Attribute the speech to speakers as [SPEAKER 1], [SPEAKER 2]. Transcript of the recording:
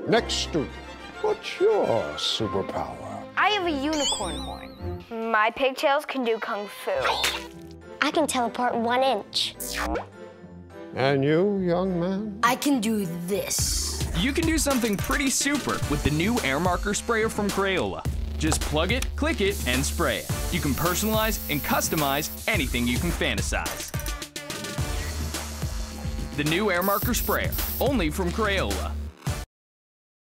[SPEAKER 1] Next student, what's your superpower?
[SPEAKER 2] I have a unicorn horn. My pigtails can do kung fu.
[SPEAKER 3] I can teleport 1 inch.
[SPEAKER 1] And you, young man?
[SPEAKER 4] I can do this.
[SPEAKER 5] You can do something pretty super with the new air marker sprayer from Crayola. Just plug it, click it, and spray it. You can personalize and customize anything you can fantasize. The new air marker sprayer, only from Crayola.